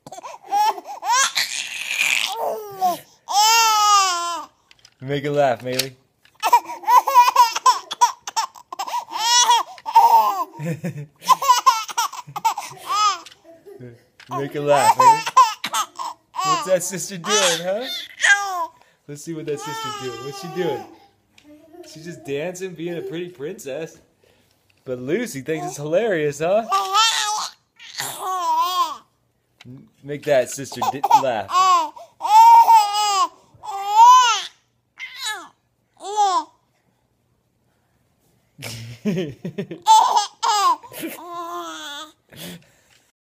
Make her laugh, Maylee. Make her laugh, Maylee. What's that sister doing, huh? Let's see what that sister's doing. What's she doing? She's just dancing, being a pretty princess. But Lucy thinks it's hilarious, huh? Make that sister laugh.